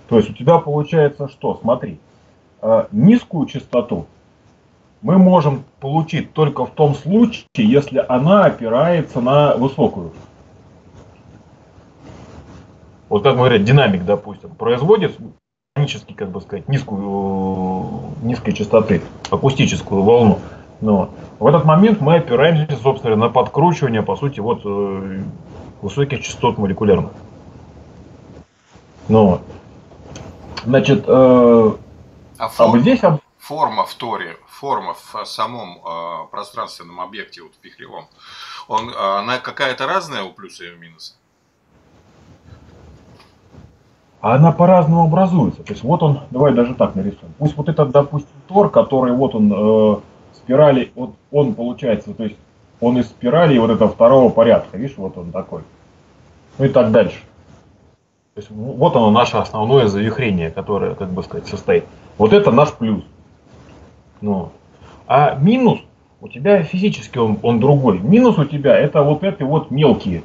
То есть у тебя получается что? Смотри, низкую частоту мы можем получить только в том случае, если она опирается на высокую. Вот как мы говорим, динамик, допустим, производит механически, как бы сказать, низкой частоты, акустическую волну. Но в этот момент мы опираемся, собственно, на подкручивание, по сути, вот высоких частот молекулярных. Но, значит, вот здесь... Форма в торе, форма в самом пространственном объекте, вот вихревом, она какая-то разная у плюса и у минуса? Она по-разному образуется. То есть вот он, давай даже так нарисуем. Пусть вот этот, допустим, тор, который вот он спирали, вот он получается, то есть он из спирали вот этого второго порядка, видишь, вот он такой. Ну и так дальше. То есть вот оно наше основное завихрение, которое, как бы сказать, состоит. Вот это наш плюс. Ну. А минус у тебя физически он другой. Минус у тебя это вот эти вот мелкие.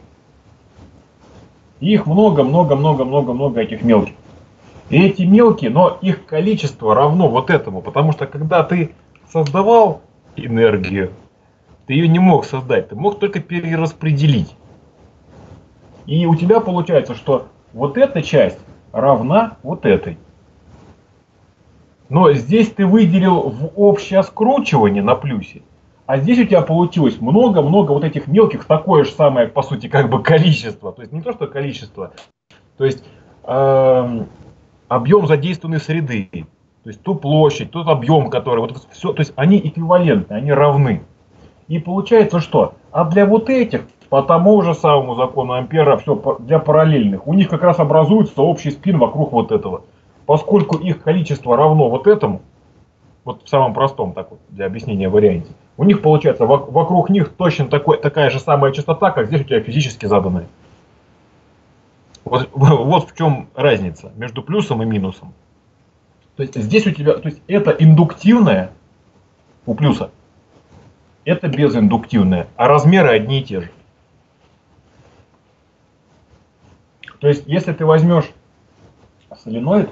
Их много этих мелких. И эти мелкие, но их количество равно вот этому. Потому что когда ты создавал энергию, ты ее не мог создать, ты мог только перераспределить. И у тебя получается, что вот эта часть равна вот этой. Но здесь ты выделил в общее скручивание на плюсе. А здесь у тебя получилось много-много вот этих мелких, такое же самое, по сути, как бы количество. То есть не то, что количество. То есть объем задействованной среды. То есть ту площадь, тот объем, который... Вот все, то есть они эквивалентны, они равны. И получается что? А для вот этих, по тому же самому закону Ампера, все для параллельных, у них как раз образуется общий спин вокруг вот этого. Поскольку их количество равно вот этому, вот в самом простом так вот, для объяснения варианте, у них получается вокруг них точно такая же самая частота, как здесь у тебя физически заданная. Вот в чем разница между плюсом и минусом. То есть здесь у тебя, то есть это индуктивное у плюса, это безиндуктивное, а размеры одни и те же. То есть если ты возьмешь соленоид,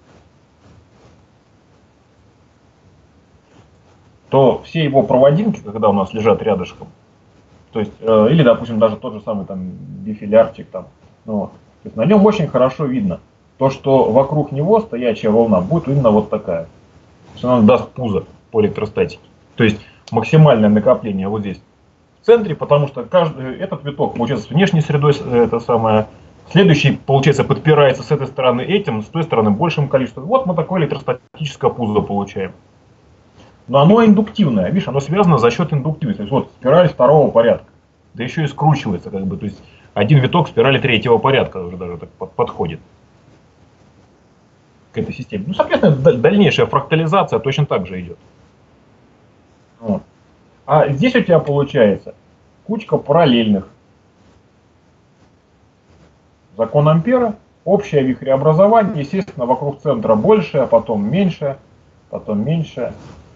то все его проводинки, когда у нас лежат рядышком, то есть, или, допустим, даже тот же самый там бифилярчик, там, ну, то есть на нем очень хорошо видно то, что вокруг него стоячая волна будет именно вот такая. То есть она даст пузо по электростатике. То есть максимальное накопление вот здесь в центре, потому что этот виток получается с внешней средой, это самое, следующий, получается, подпирается с этой стороны этим, с той стороны большим количеством. Вот мы такое электростатическое пузо получаем. Но оно индуктивное, видишь, оно связано за счет индуктивности. То есть вот спираль второго порядка, да еще и скручивается, как бы, то есть один виток спирали третьего порядка уже даже так подходит к этой системе. Ну, соответственно, дальнейшая фрактализация точно так же идет. Вот. А здесь у тебя получается кучка параллельных. Закон Ампера, общее вихреобразование, естественно, вокруг центра больше, а потом меньше, потом меньше.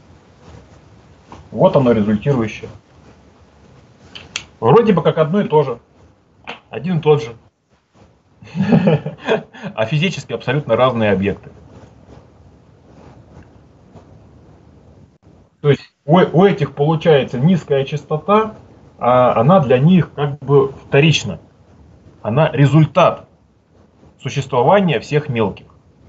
Вот оно результирующее. Вроде бы как одно и то же. Один и тот же. А физически абсолютно разные объекты. То есть у этих получается низкая частота, а она для них как бы вторична. Она результат существования всех мелких.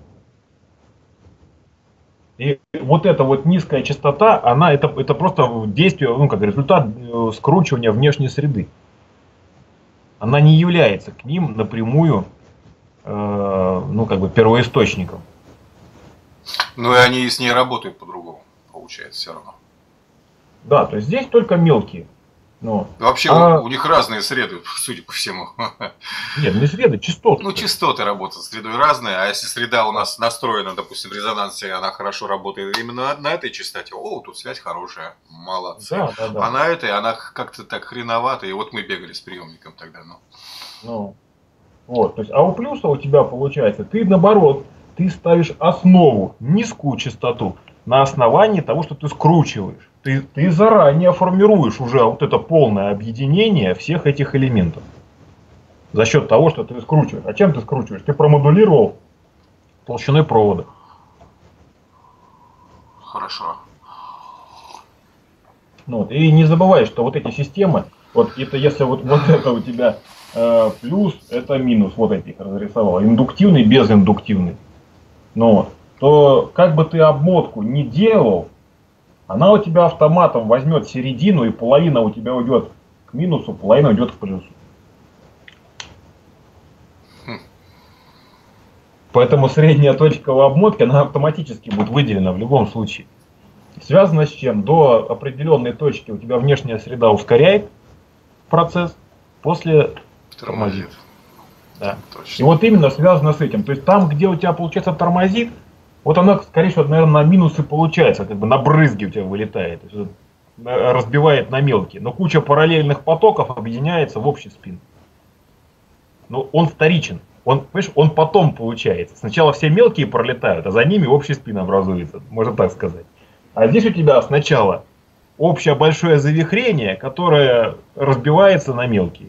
И вот эта вот низкая частота, это просто действие, ну, как результат скручивания внешней среды. Она не является к ним напрямую, ну, как бы первоисточником. Ну и они с ней работают по-другому, получается, все равно. Да, то есть здесь только мелкие. Но, вообще у них разные среды, судя по всему. Нет, не среды, частоты. Ну, частоты работают с средой разные, а если среда у нас настроена, допустим, в резонансе, она хорошо работает именно на этой частоте, тут связь хорошая, молодцы. Да. А на этой она как-то так хреновата, и вот мы бегали с приемником тогда. Вот, то есть, а у плюса у тебя получается, ты наоборот, ты ставишь основу, низкую частоту, на основании того, что ты скручиваешь. Ты заранее формируешь уже вот это полное объединение всех этих элементов. За счет того, что ты скручиваешь. А чем ты скручиваешь? Ты промодулировал толщиной провода. Хорошо. Ну, вот. И не забывай, что вот эти системы, вот это если вот это у тебя плюс, это минус, вот я их разрисовал, индуктивный, безиндуктивный. Ну, то как бы ты обмотку не делал, она у тебя автоматом возьмет середину, и половина у тебя уйдет к минусу, половина уйдет к плюсу. Поэтому средняя точка в обмотке, она автоматически будет выделена в любом случае. Связано с чем? До определенной точки у тебя внешняя среда ускоряет процесс, после тормозит. Да. И вот именно связано с этим. То есть там, где у тебя получается тормозит, вот она, скорее всего, наверное, на минусы получается, как бы на брызги у тебя вылетает, то есть, разбивает на мелкие. Но куча параллельных потоков объединяется в общий спин. Но он вторичен. Он, понимаешь, он потом получается. Сначала все мелкие пролетают, а за ними общий спин образуется, можно так сказать. А здесь у тебя сначала общее большое завихрение, которое разбивается на мелкие.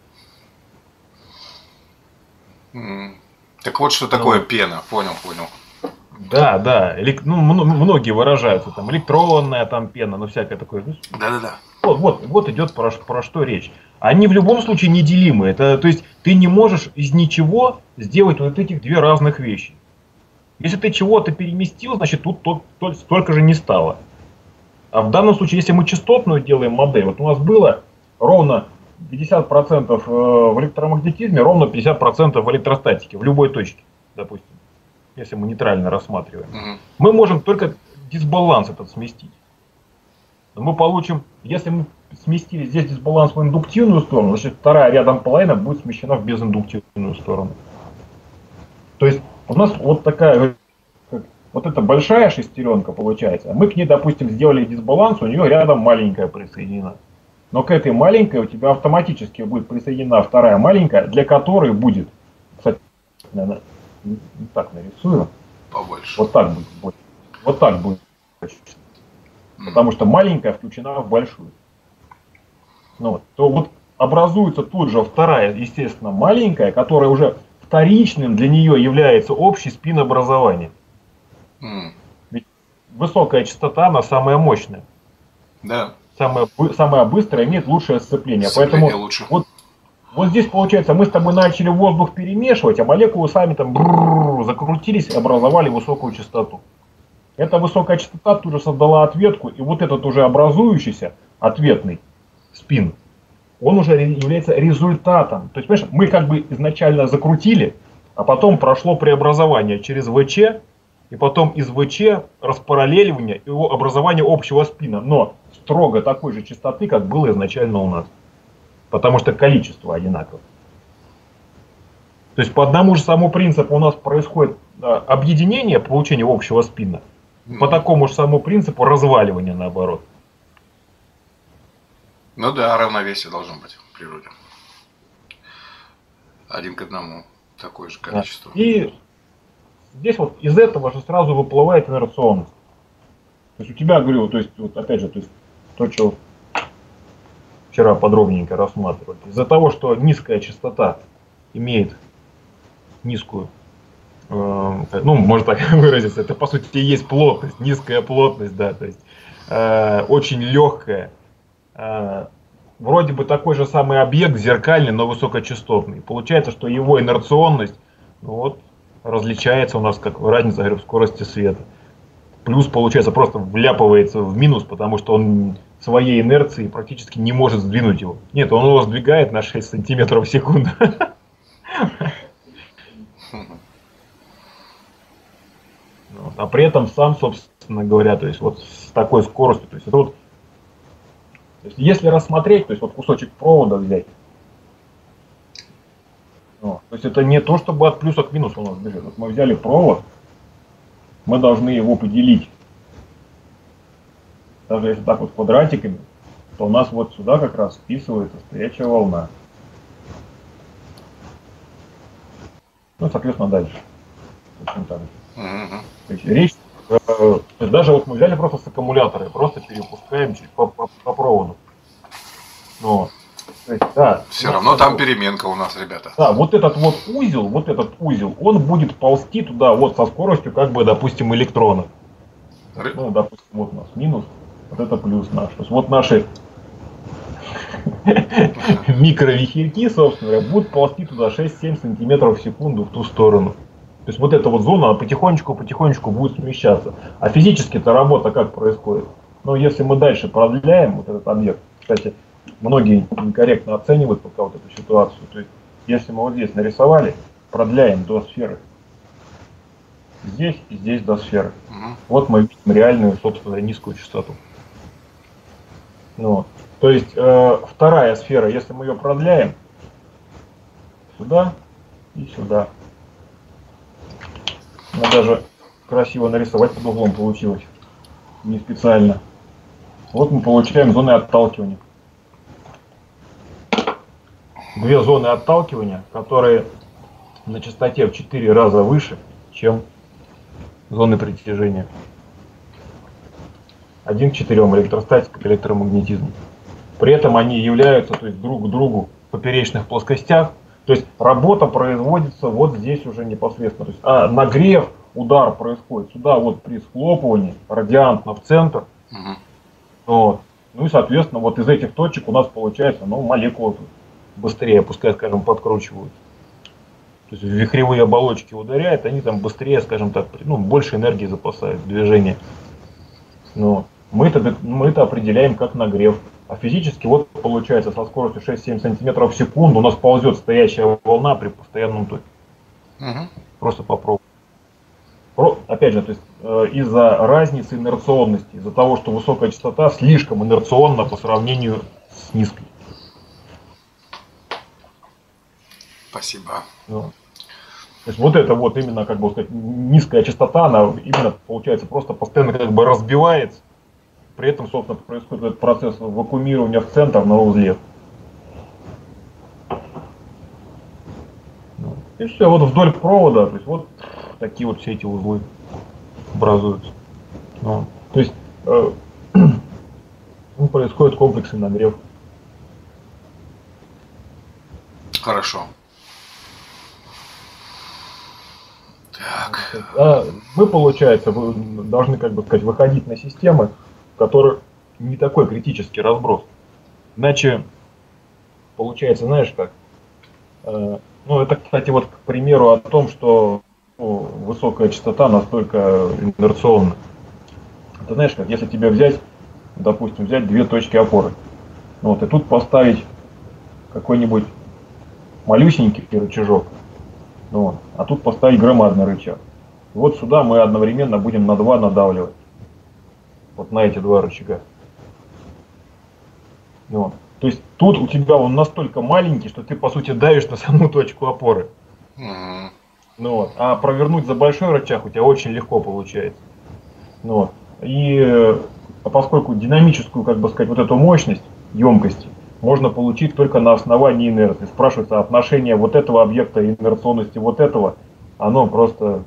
Так вот, что такое пена. Понял. Да, да. Многие выражаются, там, электронная там пена, ну всякое такое. Да. Вот идет про что речь. Они в любом случае неделимы. Это, то есть ты не можешь из ничего сделать вот этих две разных вещи. Если ты чего-то переместил, значит тут столько же не стало. А в данном случае, если мы частотную делаем модель, вот у нас было ровно 50% в электромагнетизме, ровно 50% в электростатике, в любой точке, допустим, если мы нейтрально рассматриваем. Мы можем только дисбаланс этот сместить. Но мы получим, если мы сместили здесь дисбаланс в индуктивную сторону, значит вторая рядом половина будет смещена в безиндуктивную сторону. То есть у нас вот такая, вот эта большая шестеренка получается, мы к ней, допустим, сделали дисбаланс, у нее рядом маленькая присоединена. Но к этой маленькой у тебя автоматически будет присоединена вторая маленькая, для которой будет, кстати, наверное, не так нарисую, побольше. Вот так будет. Вот так будет. Потому что маленькая включена в большую. Ну, вот. То вот образуется тут же вторая, естественно, маленькая, которая уже вторичным для нее является общий спин образования. Ведь высокая частота, она самая мощная. Да. Самая быстрая, имеет лучшее сцепление. Поэтому лучше. Вот здесь получается, мы с тобой начали воздух перемешивать, а молекулы сами там закрутились и образовали высокую частоту. Эта высокая частота тут же создала ответку, и вот этот уже образующийся ответный спин, он уже является результатом. То есть, понимаешь, мы как бы изначально закрутили, а потом прошло преобразование через ВЧ, и потом из ВЧ распараллеливание и образование общего спина, но строго такой же частоты, как было изначально у нас. Потому что количество одинаково. То есть по одному же самому принципу у нас происходит объединение, получение общего спина, по такому же самому принципу разваливание наоборот. Ну да, равновесие должно быть в природе. Один к одному, такое же количество. Да. И здесь вот из этого же сразу выплывает инерционность. То есть у тебя, говорю, то есть вот опять же, то есть то, что вчера подробненько рассматривали. Из-за того, что низкая частота имеет низкую, ну, можно так выразиться, это по сути и есть плотность, низкая плотность, да, то есть очень легкая, вроде бы такой же самый объект, зеркальный, но высокочастотный. Получается, что его инерционность, ну, вот, различается у нас как разница, говорю, в скорости света. Плюс, получается, просто вляпывается в минус, потому что он своей инерцией практически не может сдвинуть его. Нет, он его сдвигает на 6 сантиметров в секунду. А при этом сам, собственно говоря, то есть вот с такой скоростью, то есть это вот, то есть если рассмотреть, то есть вот кусочек провода взять, то есть это не то, чтобы от плюса к минусу у нас бежит. Вот мы взяли провод, мы должны его поделить. Даже если так вот квадратиками, то у нас вот сюда как раз вписывается стоячая волна. Ну, соответственно, дальше. Так. То есть речь, то есть даже вот мы взяли просто с аккумулятора и просто перепускаем по проводу. Но То есть, да, Все равно там переменка у нас, ребята. Да, вот этот узел, он будет ползти туда вот со скоростью, как бы, допустим, электрона. Ну, допустим, вот у нас минус, вот это плюс наш. То есть вот наши микровихерьки, собственно говоря, будут ползти туда 6-7 сантиметров в секунду в ту сторону. То есть вот эта вот зона потихонечку будет смещаться. А физически-то работа как происходит? Но если мы дальше продляем вот этот объект, кстати, многие некорректно оценивают пока вот эту ситуацию. То есть если мы вот здесь нарисовали, продляем до сферы. Здесь и здесь до сферы. Вот мы видим реальную, собственно, низкую частоту. Ну, то есть вторая сфера, если мы ее продляем, сюда и сюда. Даже красиво нарисовать под углом получилось. Не специально. Вот мы получаем зоны отталкивания. Две зоны отталкивания, которые на частоте в 4 раза выше, чем зоны притяжения. 1 к 4 электростатика, электромагнетизм. При этом они являются, то есть, друг к другу в поперечных плоскостях. То есть работа производится вот здесь уже непосредственно. То есть, нагрев, удар происходит сюда вот при схлопывании, радиантно в центр. Вот. Ну и соответственно вот из этих точек у нас получается, молекулы быстрее, пускай, скажем, подкручивают. То есть вихревые оболочки ударяют, они там быстрее, скажем так, больше энергии запасают в движении. Но мы это определяем как нагрев. А физически вот получается со скоростью 6-7 сантиметров в секунду у нас ползет стоящая волна при постоянном токе. Просто попробуй. Опять же, то есть из-за разницы инерционности, из-за того, что высокая частота слишком инерционна по сравнению с низкой. Спасибо. То есть вот это вот именно, как бы сказать, низкая частота, она именно получается просто постоянно как бы разбивается. При этом, собственно, происходит этот процесс вакуумирования в центр на узле. И все, вот вдоль провода, то есть вот такие вот все эти узлы образуются. То есть происходит комплексный нагрев. Хорошо. Так. Мы, получается, должны, как бы сказать, выходить на системы, в которых не такой критический разброс. Иначе получается, знаешь как, это, кстати, вот к примеру о том, что высокая частота настолько инерционна. Ты знаешь как, если тебе взять, допустим, две точки опоры, и тут поставить какой-нибудь малюсенький рычажок, а тут поставить громадный рычаг. Вот сюда мы одновременно будем на 2 надавливать. Вот на эти 2 рычага. То есть тут у тебя он настолько маленький, что ты по сути давишь на саму точку опоры. А провернуть за большой рычаг у тебя очень легко получается. И поскольку динамическую, как бы сказать, вот эту мощность, емкости, можно получить только на основании инерции. Спрашивается отношение вот этого объекта и инерционности вот этого, оно просто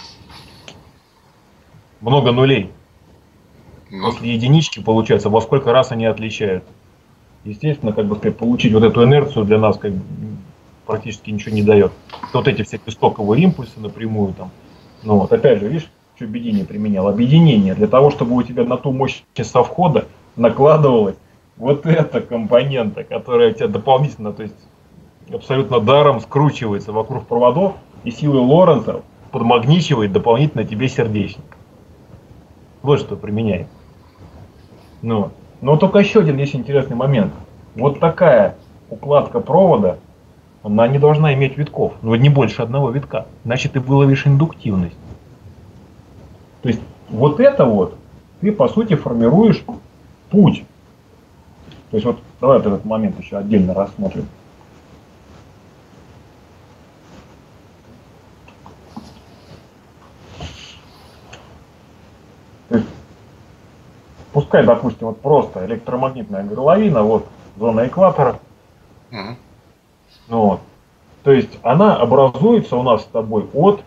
много нулей. После единички получается, во сколько раз они отличаются. Естественно, как бы сказать, получить вот эту инерцию для нас как бы практически ничего не дает. Вот эти всякие стоковые импульсы напрямую там. Опять же, видишь, что объединение применял? Объединение для того, чтобы у тебя на ту мощность со входа накладывалась вот эта компонента, которая у тебя дополнительно, то есть абсолютно даром скручивается вокруг проводов и силой Лоренца подмагничивает дополнительно тебе сердечник. Вот что применяет. Но только еще один есть интересный момент. Вот такая укладка провода, она не должна иметь витков, не больше одного витка. Значит, ты выловишь индуктивность. То есть вот это вот ты по сути формируешь путь. То есть вот давай этот момент еще отдельно рассмотрим. То есть, пускай, допустим, вот просто электромагнитная горловина, вот зона экватора. То есть она образуется у нас с тобой от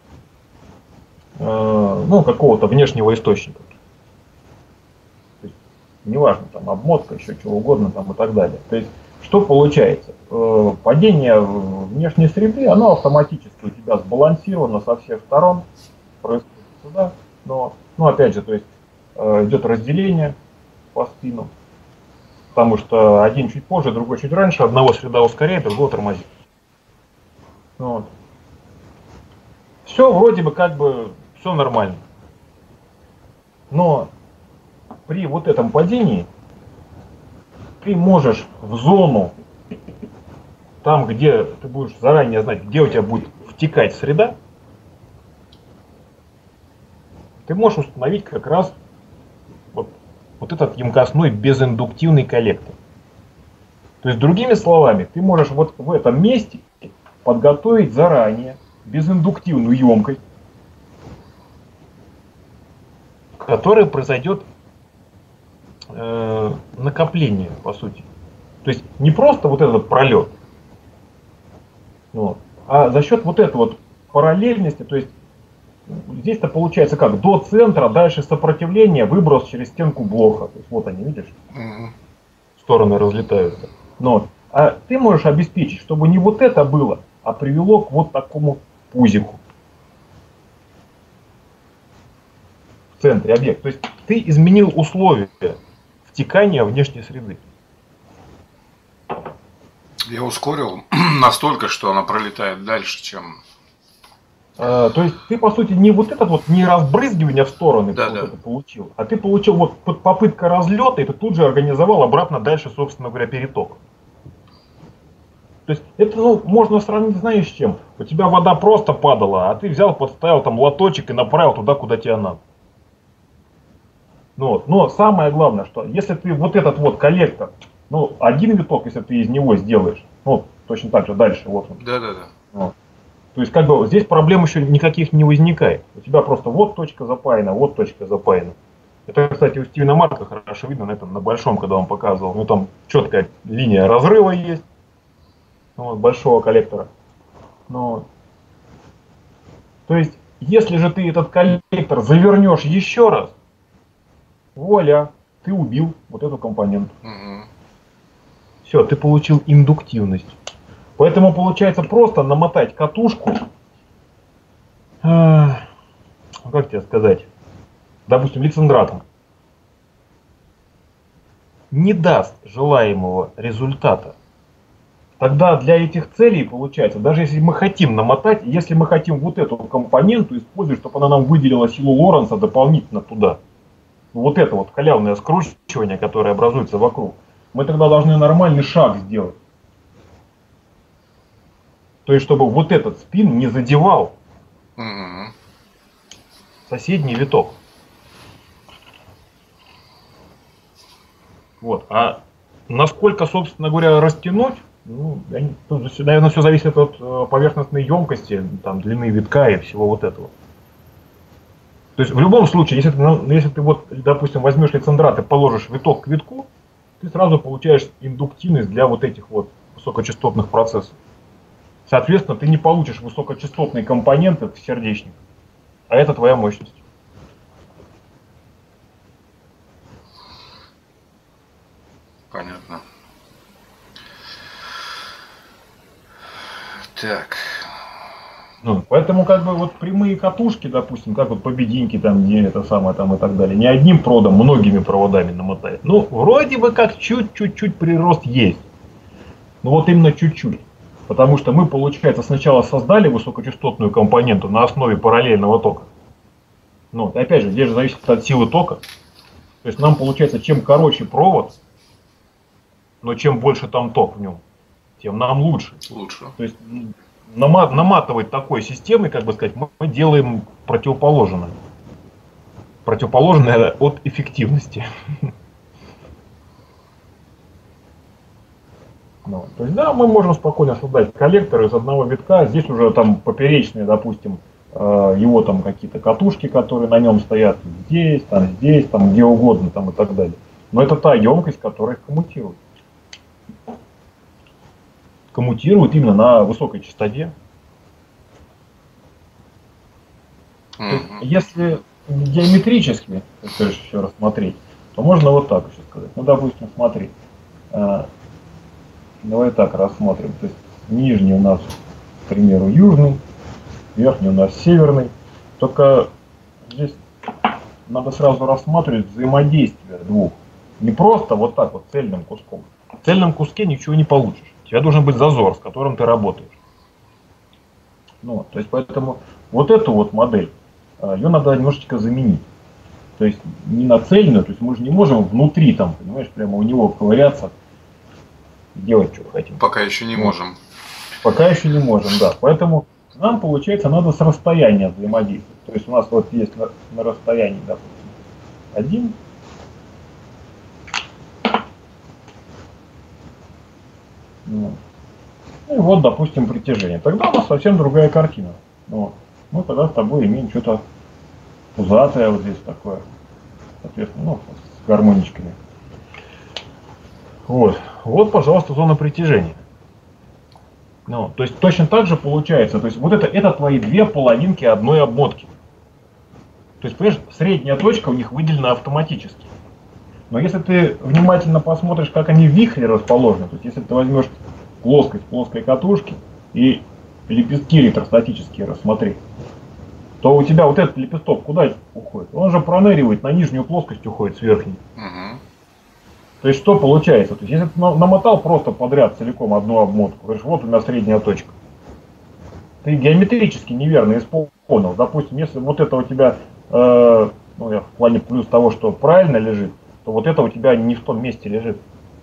какого-то внешнего источника. То есть, неважно, там обмотка, еще чего угодно там и так далее. То есть Что получается? Падение внешней среды, оно автоматически у тебя сбалансировано со всех сторон, происходит сюда, но, ну опять же, то есть идет разделение по спину, потому что один чуть позже, другой чуть раньше, одного среда ускоряет, другого тормозит. Вот. Все вроде бы как бы все нормально. Но при вот этом падении ты можешь в зону, там где ты будешь заранее знать, где у тебя будет втекать среда, ты можешь установить как раз вот этот емкостной безиндуктивный коллектор. То есть, другими словами, ты можешь вот в этом месте подготовить заранее безиндуктивную емкость, в которой произойдет накопление, по сути. То есть не просто вот этот пролет, вот, а за счет вот этой вот параллельности, то есть здесь-то получается как, до центра, дальше сопротивление, выброс через стенку блока. То есть вот они, видишь, стороны разлетаются. Но, а ты можешь обеспечить, чтобы не вот это было, а привело к вот такому пузику в центре объекта. То есть ты изменил условия втекания внешней среды. Я ускорил настолько, что она пролетает дальше, чем... То есть ты, по сути, не вот этот вот, не разбрызгивание в стороны Да, вот да. это получил, а ты получил вот попытка разлета, и ты тут же организовал обратно дальше, собственно говоря, переток. То есть это, ну, можно сравнить, знаешь, с чем? У тебя вода просто падала, а ты взял, подставил там лоточек и направил туда, куда тебе надо. Ну, вот. Но самое главное, что если ты вот этот вот коллектор, ну, один виток, если ты из него сделаешь, ну, точно так же дальше, вот он. Да. Вот. То есть, как бы, здесь проблем еще никаких не возникает. У тебя просто вот точка запаяна, вот точка запаяна. Это, кстати, у Стивена Марка хорошо видно на этом, на большом, когда он показывал. Ну, там четкая линия разрыва есть, вот, большого коллектора. Но, то есть, если же ты этот коллектор завернешь еще раз, вуаля, ты убил вот эту компоненту. Все, ты получил индуктивность. Поэтому получается просто намотать катушку, как тебе сказать, допустим, лицендратом, не даст желаемого результата. Тогда для этих целей получается, даже если мы хотим намотать, если мы хотим вот эту компоненту использовать, чтобы она нам выделила силу Лоренца дополнительно туда, вот это вот халявное скручивание, которое образуется вокруг, мы тогда должны нормальный шаг сделать. То есть, чтобы вот этот спин не задевал соседний виток. Вот. А насколько, собственно говоря, растянуть, ну, наверное, все зависит от поверхностной емкости, там, длины витка и всего вот этого. То есть, в любом случае, если ты вот, допустим, возьмешь лицендрат и положишь виток к витку, ты сразу получаешь индуктивность для вот этих вот высокочастотных процессов. Соответственно, ты не получишь высокочастотные компоненты в сердечник, а это твоя мощность. Понятно. Так. Ну, поэтому как бы вот прямые катушки, допустим, как вот побединки там, где это самое там и так далее, не одним проводом, многими проводами намотает. Ну, вроде бы как чуть-чуть прирост есть. Но вот именно чуть-чуть. Потому что мы, получается, сначала создали высокочастотную компоненту на основе параллельного тока. Ну, опять же, здесь же зависит от силы тока. То есть нам получается, чем короче провод, но чем больше там ток в нем, тем нам лучше. То есть наматывать такой системой, как бы сказать, мы делаем противоположное. Противоположное от эффективности. Ну, то есть, да, мы можем спокойно создать коллектор из одного витка. Здесь уже там поперечные, допустим, его там какие-то катушки, которые на нем стоят здесь, там, где угодно, там и так далее. Но это та емкость, которая их коммутирует. Коммутирует именно на высокой частоте. То есть, если геометрически, если еще рассмотреть, то можно вот так еще сказать. Ну, допустим, смотри. Давай так рассмотрим. То есть нижний у нас, к примеру, южный, верхний у нас северный. Только здесь надо сразу рассматривать взаимодействие двух. Не просто вот так вот цельным куском. В цельном куске ничего не получишь. У тебя должен быть зазор, с которым ты работаешь. Ну, то есть поэтому вот эту вот модель, ее надо немножечко заменить. То есть не на цельную, то есть мы же не можем внутри там, понимаешь, прямо у него ковыряться, делать, что хотим. Пока еще не можем. Пока еще не можем, да. Поэтому нам, получается, надо с расстояния взаимодействовать. То есть у нас вот есть на расстоянии, допустим, 1. Ну, и вот, допустим, притяжение. Тогда у нас совсем другая картина. Вот. Мы тогда с тобой имеем что-то пузатое вот здесь такое. Соответственно, ну, с гармоничками. Вот. Вот, пожалуйста, зона притяжения. Ну, то есть точно так же получается. То есть вот это твои две половинки одной обмотки. То есть, понимаешь, средняя точка у них выделена автоматически. Но если ты внимательно посмотришь, как они в вихре расположены, то есть если ты возьмешь плоскость плоской катушки и лепестки электростатические рассмотри, то у тебя вот этот лепесток куда уходит? Он же проныривает, на нижнюю плоскость уходит с верхней. Угу. То есть что получается? То есть если ты намотал просто подряд целиком одну обмотку, говоришь, вот у меня средняя точка, ты геометрически неверно исполнил. Допустим, если вот это у тебя, ну я в плане плюс того, что правильно лежит, то вот это у тебя не в том месте лежит.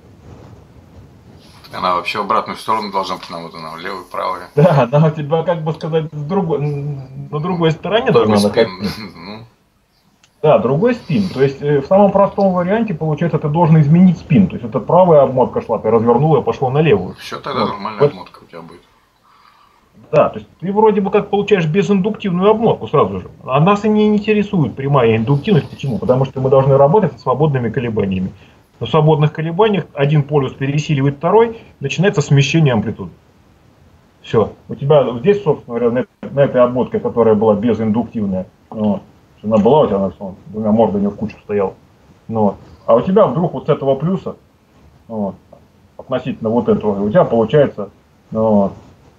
Она вообще в обратную сторону должна быть намотана, в левую, правую. Да, она у тебя, как бы сказать, на другой стороне должна находиться. Да, другой спин. То есть в самом простом варианте, получается, ты должен изменить спин. То есть это правая обмотка шла, ты развернул и пошел на левую. Все, тогда вот. Нормальная обмотка у тебя будет. Да, то есть ты вроде бы как получаешь безиндуктивную обмотку сразу же. А нас и не интересует прямая индуктивность. Почему? Потому что мы должны работать со свободными колебаниями. На свободных колебаниях один полюс пересиливает второй, начинается смещение амплитуды. Все. У тебя здесь, собственно говоря, на этой обмотке, которая была безиндуктивная, вот, она была у тебя, она двумя мордами в кучу стояла. Вот. А у тебя вдруг вот с этого плюса, вот, относительно вот этого, у тебя получается, вот,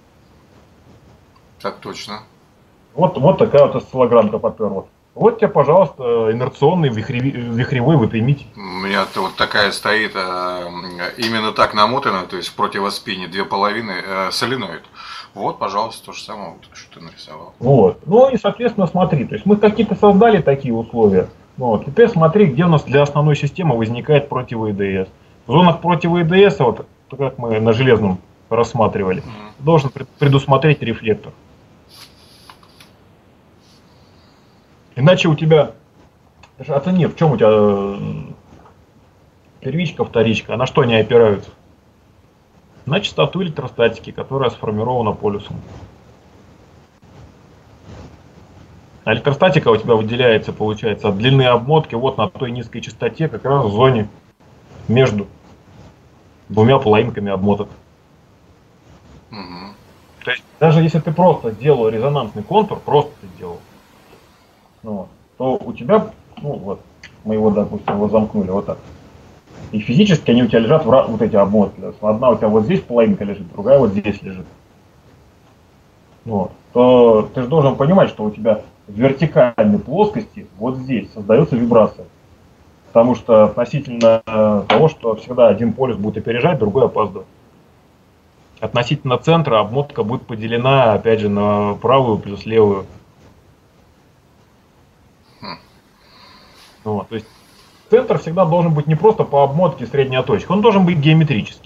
так точно. Вот такая вот осциллограммка поперла. Вот тебе, пожалуйста, инерционный вихревой выпрямитель. У меня вот такая стоит, именно так намотана, то есть в противоспине 2,5 соленоид. Вот, пожалуйста, то же самое, вот, что ты нарисовал. Вот. Ну и, соответственно, смотри, то есть мы какие-то создали такие условия. Вот. Теперь смотри, где у нас для основной системы возникает против-ИДС. В зонах против-ИДС, вот как мы на железном рассматривали, должен предусмотреть рефлектор. Иначе у тебя, оцени, в чем у тебя первичка, вторичка, а на что они опираются? На частоту электростатики, которая сформирована полюсом. А электростатика у тебя выделяется, получается, от длины обмотки вот на той низкой частоте, как раз в зоне между двумя половинками обмоток. То есть даже если ты просто сделал резонансный контур, просто ты сделал, ну, то у тебя, ну вот, мы его, допустим, его замкнули вот так. И физически они у тебя лежат, вот эти обмотки. Одна у тебя вот здесь половинка лежит, другая вот здесь лежит. Вот. То ты же должен понимать, что у тебя в вертикальной плоскости вот здесь создается вибрация. Потому что относительно того, что всегда один полюс будет опережать, другой опаздывать. Относительно центра обмотка будет поделена, опять же, на правую плюс левую. Вот, то есть центр всегда должен быть не просто по обмотке средняя точка, он должен быть геометрический.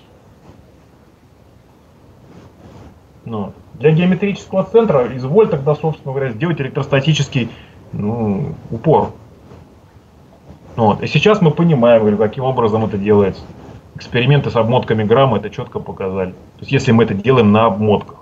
Ну, для геометрического центра изволь тогда, собственно говоря, сделать электростатический упор. Вот. И сейчас мы понимаем, каким образом это делается. Эксперименты с обмотками грамма это четко показали. То есть если мы это делаем на обмотках.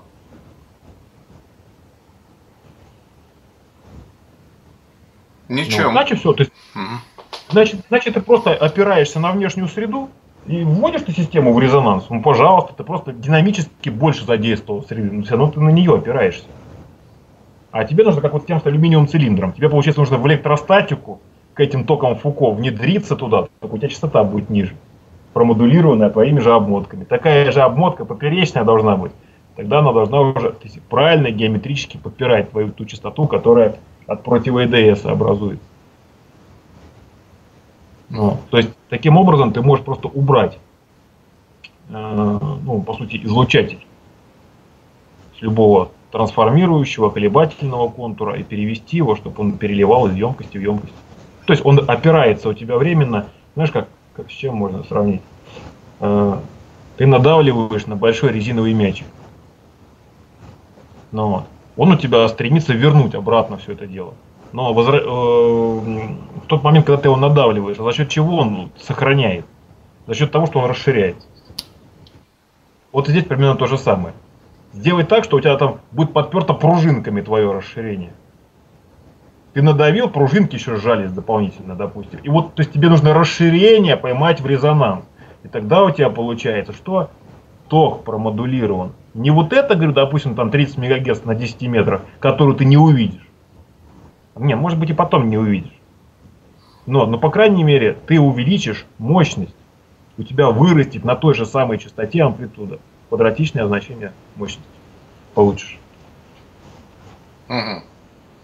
Ничего. Значит, все. То есть, значит, ты просто опираешься на внешнюю среду и вводишь ты систему в резонанс. Ну, пожалуйста, ты просто динамически больше задействовал среду. Но все равно ты на нее опираешься. А тебе нужно, как вот с тем с алюминиевым цилиндром. Тебе, получается, нужно в электростатику к этим токам Фуко внедриться туда, так у тебя частота будет ниже. промодулированная твоими же обмотками. Такая же обмотка поперечная должна быть. Тогда она должна уже правильно геометрически подпирать твою ту частоту, которая от противо-ЭДС образуется. Ну, то есть, таким образом ты можешь просто убрать, по сути, излучатель с любого трансформирующего, колебательного контура и перевести его, чтобы он переливал из емкости в емкость. То есть он опирается у тебя временно, знаешь, как с чем можно сравнить? Ты надавливаешь на большой резиновый мячик. Но он у тебя стремится вернуть обратно все это дело. Но в тот момент, когда ты его надавливаешь, за счет чего он сохраняет? За счет того, что он расширяется. Вот здесь примерно то же самое. Сделай так, что у тебя там будет подперто пружинками твое расширение. Ты надавил, пружинки еще сжались дополнительно, допустим. И вот, то есть тебе нужно расширение поймать в резонанс. И тогда у тебя получается, что ток промодулирован. Не вот это, говорю, допустим, там 30 МГц на 10 метрах, которую ты не увидишь. Не, может быть и потом не увидишь. Но по крайней мере, ты увеличишь мощность. У тебя вырастет на той же самой частоте амплитуда. Квадратичное значение мощности получишь. Угу.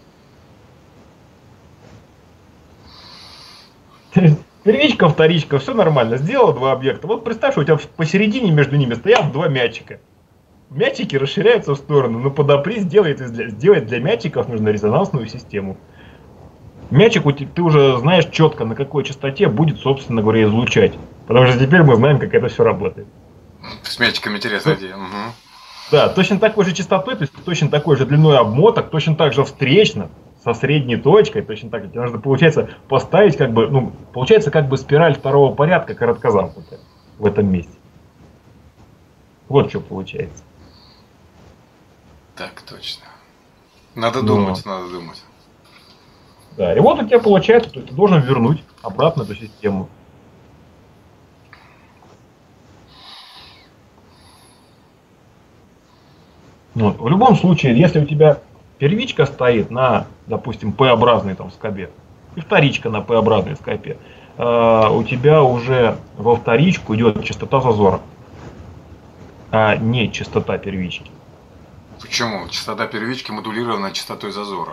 Первичка, вторичка, все нормально. Сделал два объекта. Вот представь, что у тебя посередине между ними стоят два мячика. Мячики расширяются в сторону, но подопри, сделать для мячиков нужно резонансную систему. Мячик ты уже знаешь четко, на какой частоте будет, собственно говоря, излучать. Потому что теперь мы знаем, как это все работает. С мячиками интересная идея. Угу. Да, точно такой же частотой, то есть точно такой же длиной обмоток, точно так же встречно, со средней точкой, точно так же. Тебе нужно, получается, поставить получается как бы спираль второго порядка короткозамкнутая в этом месте. Вот что получается. Так, точно. Надо думать. Да, и вот у тебя получается, то есть ты должен вернуть обратно эту систему. В любом случае, если у тебя первичка стоит на, допустим, P-образной там скобе, и вторичка на P-образной скобе, у тебя уже во вторичку идет частота зазора, а не частота первички. Почему? Частота первички модулирована частотой зазора.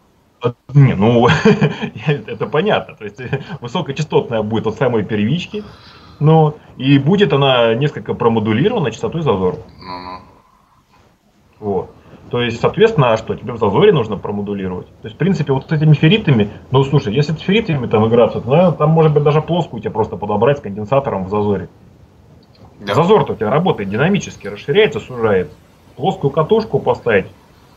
Это понятно. То есть высокочастотная будет от самой первички, и будет она несколько промодулирована частотой зазора. Вот. То есть, соответственно, что тебе в зазоре нужно промодулировать. То есть, в принципе, вот с этими ферритами, слушай, если с ферритами там играться, то там может быть даже плоскую тебе просто подобрать с конденсатором в зазоре. Да. Зазор-то у тебя работает динамически, расширяется, сужается. Плоскую катушку поставить.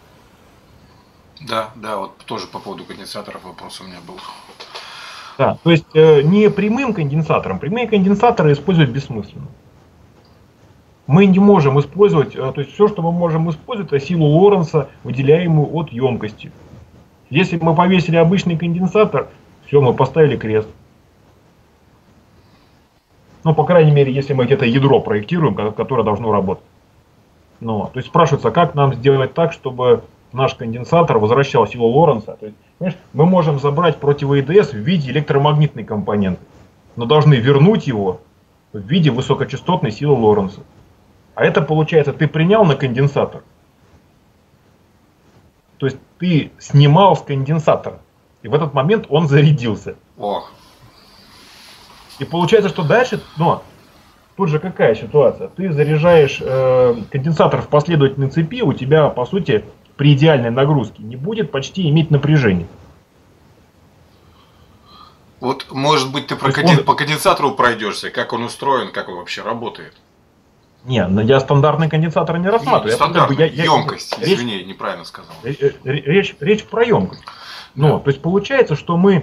Да, вот тоже по поводу конденсаторов вопрос у меня был. Да, то есть не прямым конденсатором. Прямые конденсаторы использовать бессмысленно. Мы не можем использовать, то есть все, что мы можем использовать, это силу Лоренца, выделяемую от емкости. Если мы повесили обычный конденсатор, все, мы поставили крест. По крайней мере, если мы где-то ядро проектируем, которое должно работать. То есть спрашивается, как нам сделать так, чтобы наш конденсатор возвращал силу Лоренца. То есть, понимаешь, мы можем забрать противо-ЭДС в виде электромагнитной компоненты, но должны вернуть его в виде высокочастотной силы Лоренца. А это получается, ты принял на конденсатор, то есть ты снимал с конденсатора, и в этот момент он зарядился. Ох. И получается, что дальше, тут же какая ситуация? Ты заряжаешь конденсатор в последовательной цепи, у тебя, по сути, при идеальной нагрузке не будет почти иметь напряжения. Вот, может быть, ты по конденсатору пройдешься, как он устроен, как он вообще работает. Не, я стандартный конденсатор не рассматриваю. Емкость, извини, неправильно сказал. Речь про емкость. То есть получается, что мы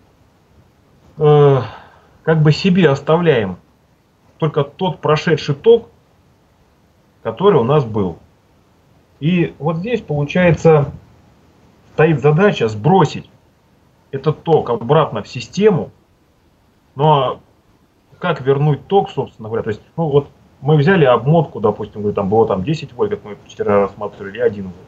как бы себе оставляем только тот прошедший ток, который у нас был. И вот здесь, получается, стоит задача сбросить этот ток обратно в систему. Но как вернуть ток, собственно говоря? То есть, мы взяли обмотку, допустим, там было 10 вольт, как мы вчера рассматривали, и 1 вольт.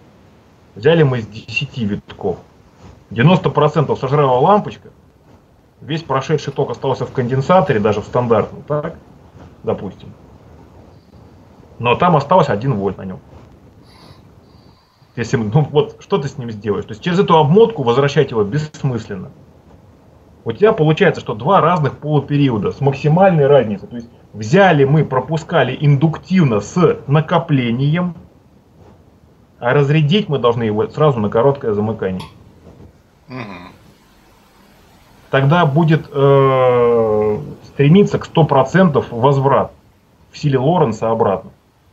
Взяли мы с 10 витков. 90% сожрала лампочка, весь прошедший ток остался в конденсаторе, даже в стандартном, так, допустим. Но там осталось 1 вольт на нем. Если, ну вот, что ты с ним сделаешь? То есть через эту обмотку возвращать его бессмысленно. У тебя получается, что 2 разных полупериода с максимальной разницей. То есть взяли мы, пропускали индуктивно с накоплением, а разрядить мы должны его сразу на короткое замыкание. Тогда будет стремиться к 100% возврат в силе Лоренца обратно.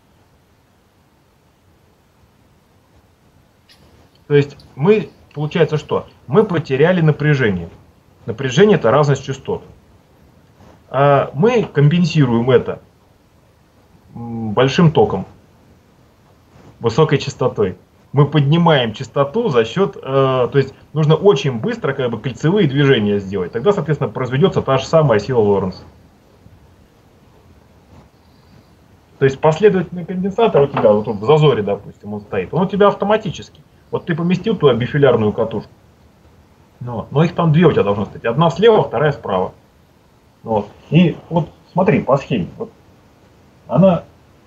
То есть мы, получается что? Мы потеряли напряжение. Напряжение — это разность частот. А мы компенсируем это большим током, высокой частотой. Мы поднимаем частоту за счет, то есть нужно очень быстро как бы кольцевые движения сделать. Тогда, соответственно, произведется та же самая сила Лоренца. То есть последовательный конденсатор у тебя, вот тут в зазоре, допустим, он стоит, он у тебя автоматически. Вот ты поместил туда бифилярную катушку, но их там 2 у тебя должно стоять. Одна слева, вторая справа. Вот. И вот смотри, по схеме. Вот, она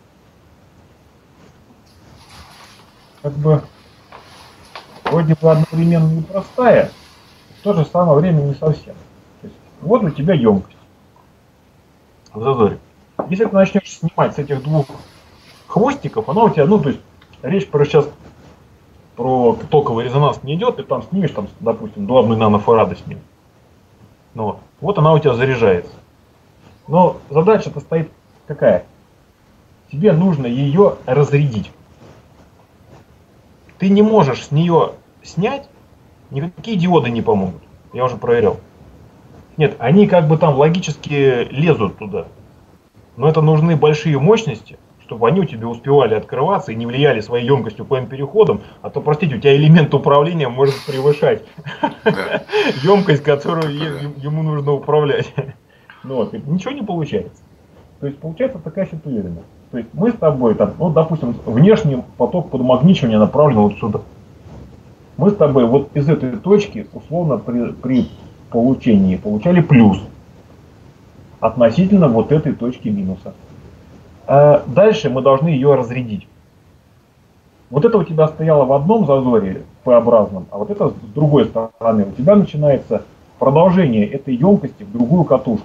как бы вроде бы одновременно непростая, в то же самое время не совсем. То есть, вот у тебя емкость в зазоре. Если ты начнешь снимать с этих 2 хвостиков, она у тебя, ну то есть речь про сейчас про токовый резонанс не идет, ты там снимешь, там, допустим, до 1 нанофарада снимешь. Ну, вот она у тебя заряжается. Но задача-то стоит какая? Тебе нужно ее разрядить. Ты не можешь с нее снять, никакие диоды не помогут. Я уже проверял. Нет, они как бы там логически лезут туда. Но это нужны большие мощности, чтобы они у тебя успевали открываться и не влияли своей емкостью по переходам, а то, простите, у тебя элемент управления может превышать емкость, которую ему нужно управлять. Ну вот, ничего не получается. То есть получается такая ситуация. То есть мы с тобой, там, ну, допустим, внешний поток подмагничивания направлен вот сюда. Мы с тобой вот из этой точки, условно, при получении получали плюс относительно вот этой точки минуса. А дальше мы должны ее разрядить. Вот это у тебя стояло в одном зазоре P-образном, а вот это с другой стороны. У тебя начинается продолжение этой емкости в другую катушку.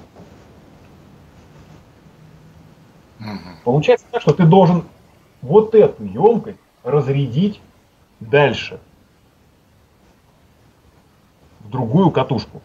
Получается так, что ты должен вот эту емкость разрядить дальше в другую катушку.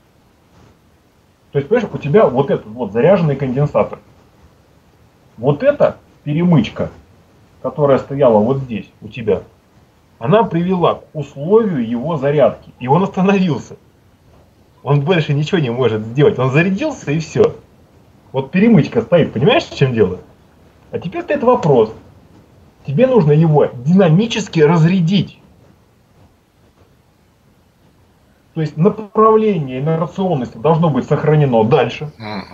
То есть, понимаешь, у тебя вот этот вот заряженный конденсатор. Вот эта перемычка, которая стояла вот здесь у тебя, она привела к условию его зарядки. И он остановился. Он больше ничего не может сделать. Он зарядился и все. Вот перемычка стоит. Понимаешь, в чем дело? А теперь стоит вопрос. Тебе нужно его динамически разрядить. То есть направление инерционности должно быть сохранено дальше.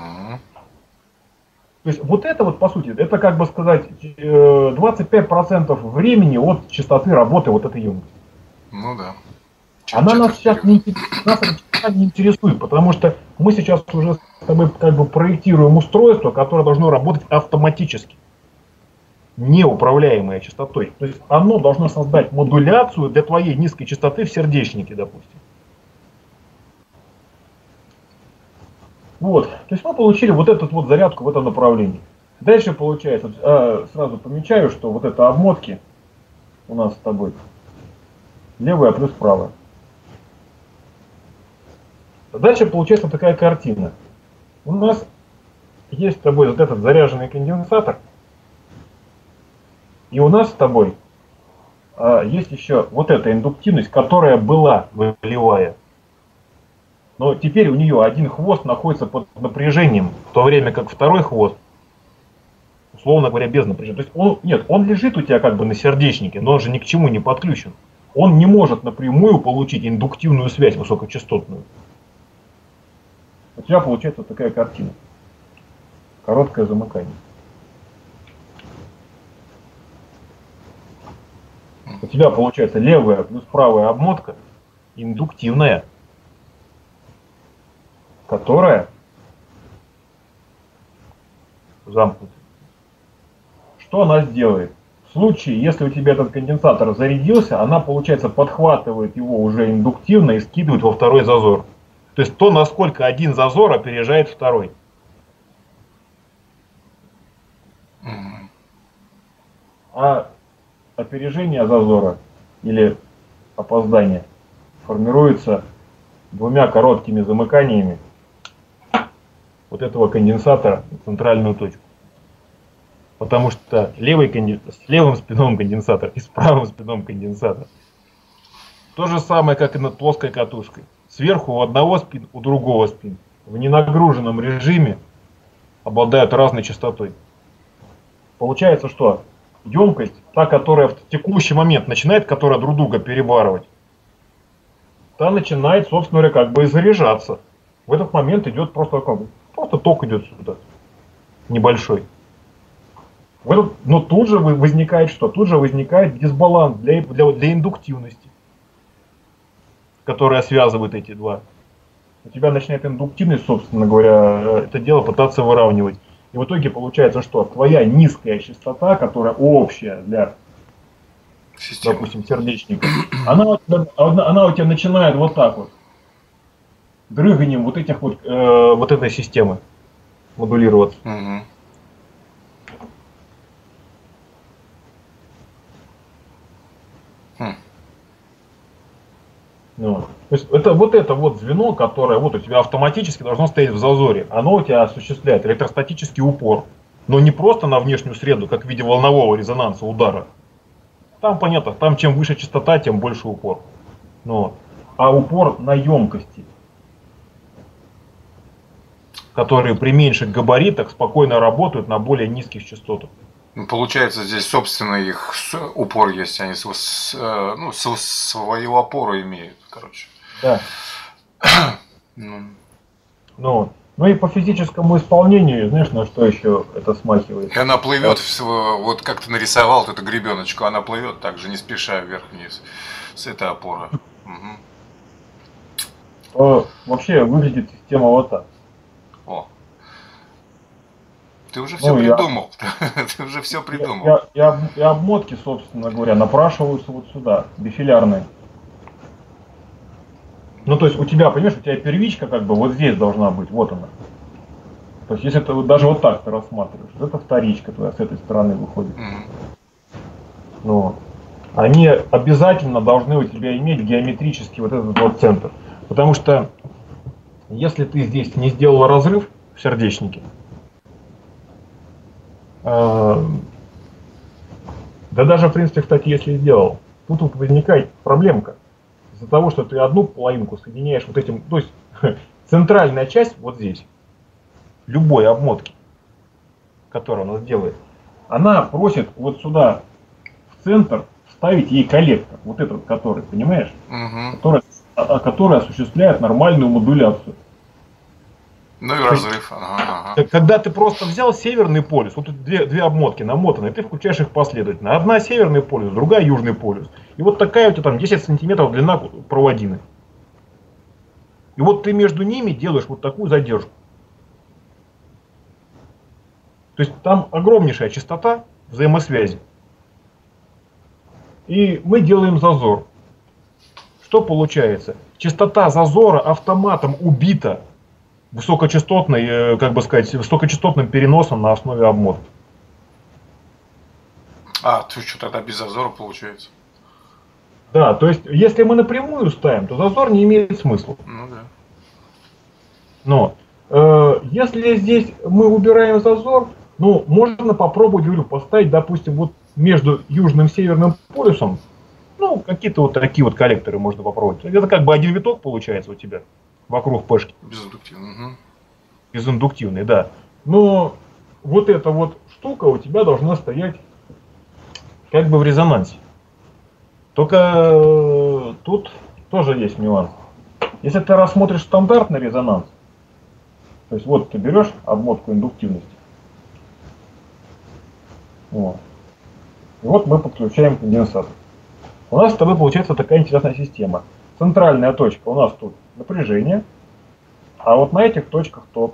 То есть вот это вот, по сути, это как бы сказать 25% времени от частоты работы вот этой емкости. Ну да. Она нас сейчас не интересует, потому что мы сейчас уже с тобой как бы проектируем устройство, которое должно работать автоматически, неуправляемое частотой. То есть оно должно создать модуляцию для твоей низкой частоты в сердечнике, допустим. Вот, то есть мы получили вот эту вот зарядку в этом направлении. Дальше получается, сразу помечаю, что вот это обмотки у нас с тобой левая плюс правая. Дальше получается такая картина. У нас есть с тобой вот этот заряженный конденсатор. И у нас с тобой есть еще вот эта индуктивность, которая была волевая. Но теперь у нее один хвост находится под напряжением, в то время как второй хвост, условно говоря, без напряжения. То есть он лежит у тебя как бы на сердечнике, но он же ни к чему не подключен. Он не может напрямую получить индуктивную связь высокочастотную. У тебя получается такая картина. Короткое замыкание. У тебя получается левая плюс правая обмотка индуктивная. которая замкнута. Что она сделает? В случае, если у тебя этот конденсатор зарядился, она, получается, подхватывает его уже индуктивно и скидывает во второй зазор. То есть то, насколько один зазор опережает второй. А опережение зазора или опоздание формируется двумя короткими замыканиями вот этого конденсатора в центральную точку. Потому что с левым спином конденсатор и с правым спином конденсатор. То же самое, как и над плоской катушкой. Сверху у одного спин, у другого спин. В ненагруженном режиме обладают разной частотой. Получается, что емкость, та, которая в текущий момент начинает, которая друг друга перебарывать, та начинает, собственно говоря, как бы и заряжаться. В этот момент идет просто ток идет сюда. Небольшой. Но тут же возникает что? Тут же возникает дисбаланс для индуктивности, которая связывает эти два. У тебя начинает индуктивность, собственно говоря, это дело пытаться выравнивать. И в итоге получается, что твоя низкая частота, которая общая для, допустим, сердечника, она у тебя начинает вот так вот, дрыганием вот этой системы модулироваться. Угу. Ну, то есть это вот звено, которое вот у тебя автоматически должно стоять в зазоре. Оно у тебя осуществляет электростатический упор. Но не просто на внешнюю среду, как в виде волнового резонанса удара. Там понятно, там чем выше частота, тем больше упор. Ну, а упор на емкости, которые при меньших габаритах спокойно работают на более низких частотах. Получается, здесь собственно их упор есть, они свою опору имеют, короче. Да. Ну и по физическому исполнению, знаешь, на что еще это смахивает? И она плывет, вот как ты нарисовал вот эту гребеночку, она плывет так же, не спеша вверх-вниз, с этой опоры. Угу. Вообще выглядит система вот так. О. Ты уже все придумал. Ты уже все придумал. И обмотки, собственно говоря, напрашиваются вот сюда, бифилярные. Ну, то есть у тебя, понимаешь, у тебя первичка как бы вот здесь должна быть, вот она. То есть если ты даже вот так ты рассматриваешь, это вторичка твоя с этой стороны выходит. Ну, они обязательно должны у тебя иметь геометрический вот этот вот центр. Потому что если ты здесь не сделал разрыв в сердечнике, да даже, в принципе, кстати, если сделал, тут возникает проблемка. Из-за того, что ты одну половинку соединяешь вот этим, то есть центральная часть вот здесь, любой обмотки, которую она делает, она просит вот сюда, в центр, вставить ей коллектор, вот этот, который, понимаешь, который осуществляет нормальную модуляцию. Ну и разрыв. Когда ты просто взял северный полюс, вот тут две обмотки намотаны, ты включаешь их последовательно. Одна северный полюс, другая южный полюс. И вот такая у тебя там 10 сантиметров длина проводины. И вот ты между ними делаешь вот такую задержку. То есть там огромнейшая частота взаимосвязи. И мы делаем зазор. Что получается? Частота зазора автоматом убита высокочастотной, как бы сказать, высокочастотным переносом на основе обмотки. Ты что, тогда без зазора получается? Да, то есть, если мы напрямую ставим, то зазор не имеет смысла. Ну да. Но, если здесь мы убираем зазор, ну, можно попробовать, говорю, поставить, допустим, вот между южным и северным полюсом, ну, какие-то вот такие вот коллекторы можно попробовать. Это как бы один виток получается у тебя вокруг пешки. Безиндуктивный. Угу. Безиндуктивный, да. Но вот эта вот штука у тебя должна стоять как бы в резонансе. Только тут тоже есть нюанс. Если ты рассмотришь стандартный резонанс, то есть вот ты берешь обмотку индуктивности, вот, и вот мы подключаем конденсатор. У нас с тобой получается такая интересная система. Центральная точка у нас тут напряжение, А вот на этих точках ток.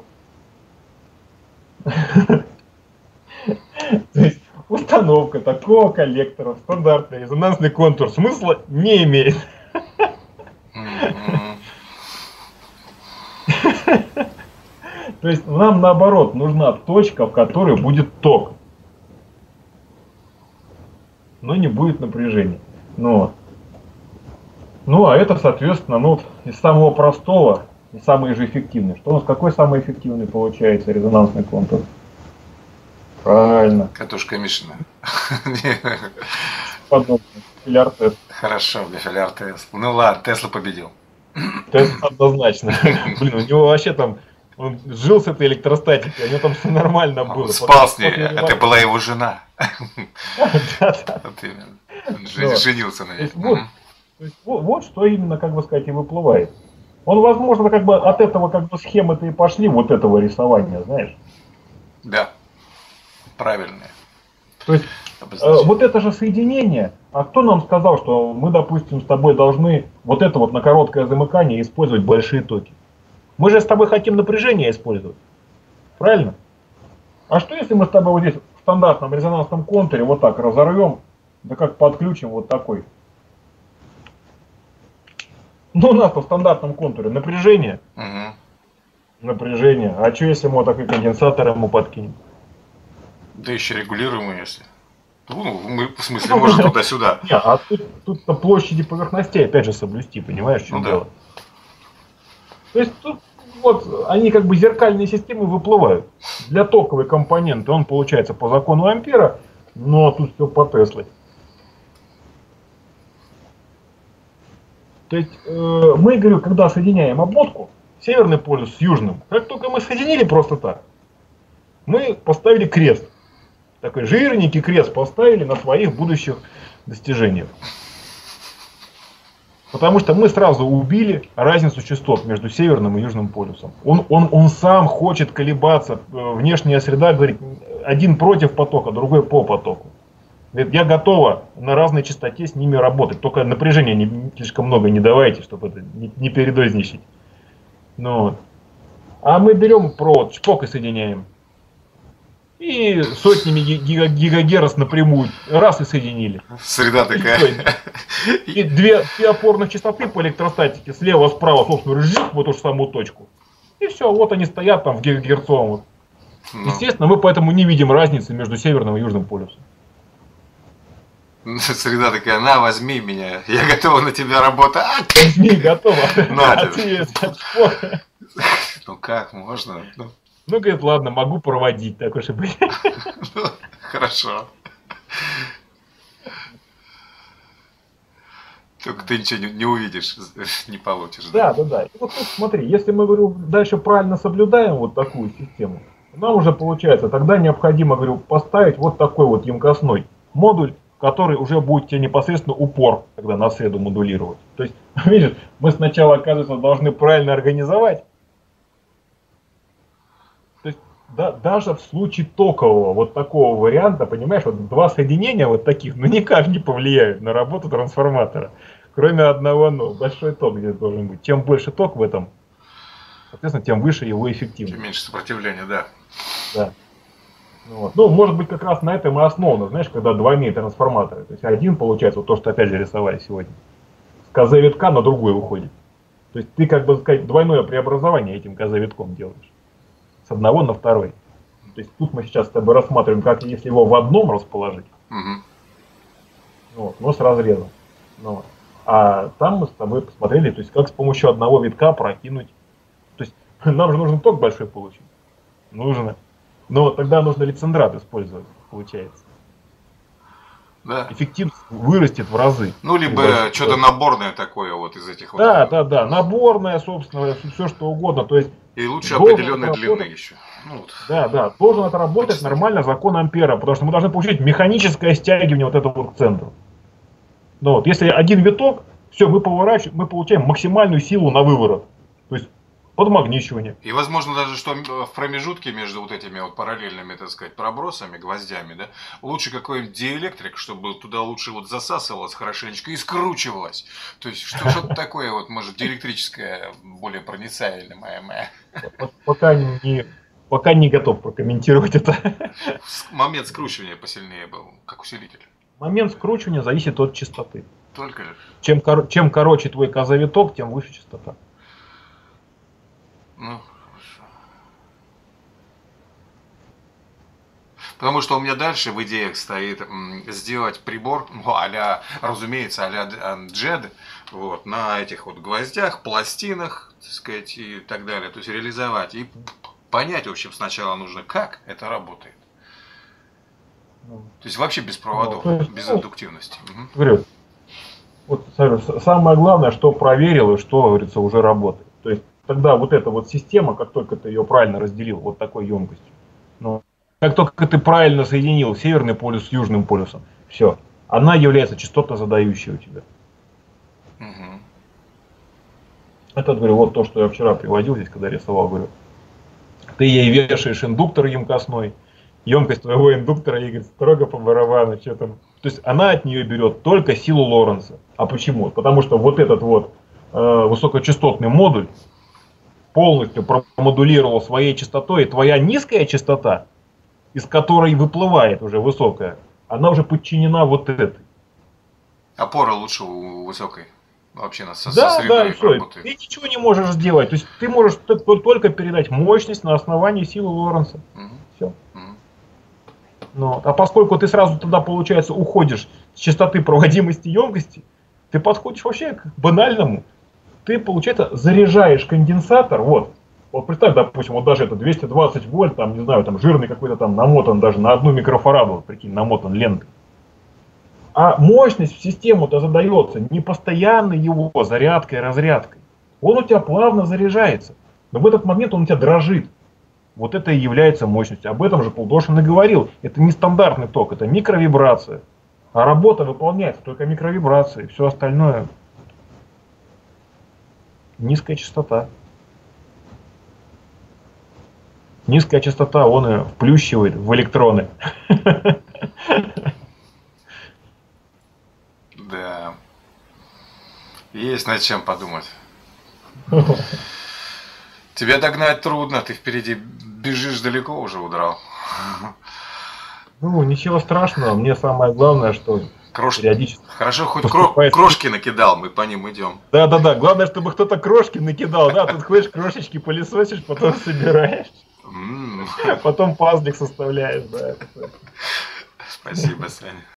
То есть установка такого коллектора в стандартный резонансный контур смысла не имеет. То есть нам наоборот нужна точка, в которой будет ток, но не будет напряжения. Ну а это, соответственно, из самого простого и самый же эффективный. Что у нас какой самый эффективный получается резонансный контур? Правильно. Катушка Мишина. Подобно. Бифиляр Тесла. Хорошо, бифиляр Тесла. Ну ладно, Тесла победил. Тесла однозначно. Блин, у него вообще там, он жил с этой электростатикой, у него там все нормально было. Он спал с ней, это была его жена. Да. Вот именно. Женился на ней. Вот что именно, как бы сказать, и выплывает. Он, возможно, как бы от этого как бы схемы-то и пошли, вот этого рисования, знаешь. Да. Правильное. То есть вот это же соединение, а кто нам сказал, что мы, допустим, с тобой должны вот это вот на короткое замыкание использовать большие токи? Мы же с тобой хотим напряжение использовать. Правильно? А что если мы с тобой вот здесь в стандартном резонансном контуре вот так разорвем, да как подключим вот такой? Ну у нас-то в стандартном контуре напряжение. Напряжение. А что если мы вот такой конденсатор ему подкинем? Да еще регулируемый, если. Ну, мы, в смысле, может туда-сюда. Не, а тут-то площади поверхностей опять же соблюсти, понимаешь, в чем дело? То есть тут вот они как бы зеркальные системы выплывают. Для токовой компоненты он получается по закону Ампера, но тут все по Тесле. То есть мы, говорю, когда соединяем обмотку, северный полюс с южным, как только мы соединили просто так, мы поставили крест. Такой жирненький крест поставили на своих будущих достижениях. Потому что мы сразу убили разницу частот между северным и южным полюсом. Он сам хочет колебаться. Внешняя среда говорит, один против потока, другой по потоку. Говорит, я готова на разной частоте с ними работать. Только напряжения не слишком много не давайте, чтобы это не передозничать. Ну, а мы берем провод, чпок и соединяем. И сотнями гигагерц напрямую раз и соединили. Среда такая. И две опорных частоты по электростатике, слева, справа, собственно, ржик в эту же самую точку. И все, вот они стоят там в гигагерцовом. Естественно, мы поэтому не видим разницы между северным и южным полюсом. Среда такая, на, возьми меня, я готова на тебя работать. Возьми, готова. На тебе. Ну как можно? Ну, говорит, ладно, могу проводить, так уж и быть. Хорошо. Только ты ничего не увидишь, не получишь. Да. И вот тут смотри, если мы, говорю, дальше правильно соблюдаем вот такую систему, нам уже получается, тогда необходимо, говорю, поставить вот такой вот емкостной модуль, который уже будет тебе непосредственно упор, когда на среду модулировать. То есть, видишь, мы сначала, оказывается, должны правильно организовать. Да, даже в случае токового вот такого варианта, понимаешь, вот два соединения вот таких, ну никак не повлияют на работу трансформатора. Кроме одного, большой ток здесь должен быть. Чем больше ток в этом, соответственно, тем выше его эффективность. Тем меньше сопротивления, да. Да. Ну, может быть, как раз на этом и основано, знаешь, когда двойные трансформаторы. То есть один, получается, вот то, что опять же рисовали сегодня, с КЗ-витка на другой выходит. То есть ты, как бы сказать, двойное преобразование этим КЗ-витком делаешь. С одного на второй. То есть тут мы сейчас с тобой рассматриваем, как если его в одном расположить, но с разрезом. А там мы с тобой посмотрели, то есть как с помощью одного витка прокинуть. То есть нам же нужно ток большой получить. Нужно. Но тогда нужно лицендрат использовать, получается. Да. Эффективность вырастет в разы. Ну, либо что-то наборное такое вот из этих да, вот. Да. Наборное, собственно, все что угодно. То есть и лучше определенной длины еще. Ну, вот. Да. Должен отработать нормально закон Ампера, потому что мы должны получить механическое стягивание вот этого вот к центру. Ну, вот, если один виток, все, мы поворачиваем, мы получаем максимальную силу на выворот. То есть подмагничивание. И возможно даже, что в промежутке между вот этими вот параллельными, так сказать, пробросами, гвоздями, да, лучше какой-нибудь диэлектрик, чтобы туда лучше вот засасывалось хорошенечко и скручивалось. То есть что-то такое вот, может, диэлектрическое, более проницаемое. Пока не готов прокомментировать это. Момент скручивания посильнее был, как усилитель. Момент скручивания зависит от частоты. Только лишь. Чем короче твой козавиток, тем выше частота. Ну, хорошо. Потому что у меня дальше в идеях стоит сделать прибор, ну, а-ля, разумеется, а-ля JED, вот, на этих вот гвоздях, пластинах, так сказать, и так далее. То есть реализовать и понять, в общем, сначала нужно, как это работает. То есть вообще без проводов, без индуктивности. Говорю, вот самое главное, что проверил и что, говорится, уже работает. То есть тогда вот эта вот система, как только ты ее правильно разделил вот такой емкостью, но как только ты правильно соединил северный полюс с южным полюсом, все, она является частотно задающей у тебя. Это, говорю, вот то, что я вчера приводил здесь, когда рисовал, говорю. Ты ей вешаешь индуктор емкостной, емкость твоего индуктора ей говорит, строго по барабану, что там. То есть она от нее берет только силу Лоренца. А почему? Потому что вот этот вот высокочастотный модуль полностью промодулировал своей частотой, и твоя низкая частота, из которой выплывает уже высокая, она уже подчинена вот этой. Опора лучше у высокой. Вообще со средой работает. Ты ничего не можешь сделать. То есть ты можешь только передать мощность на основании силы Лоренца. Все. Ну, а поскольку ты сразу тогда, получается, уходишь с частоты проводимости емкости, ты подходишь вообще к банальному. Ты, получается, заряжаешь конденсатор, вот представь, допустим, вот даже это 220 вольт, там, не знаю, там жирный какой-то там намотан даже на 1 микрофараду, прикинь, намотан лентой. А мощность в систему-то задается не постоянно его зарядкой, разрядкой. Он у тебя плавно заряжается. Но в этот момент он у тебя дрожит. Вот это и является мощностью. Об этом же Пулдошин и говорил. Это не стандартный ток, это микровибрация. А работа выполняется только микровибрацией. Все остальное низкая частота. Низкая частота, он и вплющивает в электроны. Да. Есть над чем подумать. Тебя догнать трудно, ты впереди бежишь далеко, уже удрал. Ну, ничего страшного, мне самое главное, что периодически... Хорошо, хоть крошки накидал, мы по ним идем. Да, главное, чтобы кто-то крошки накидал, да, тут ходишь, крошечки пылесосишь, потом собираешь. Потом пазлик составляешь, да. Спасибо, Саня.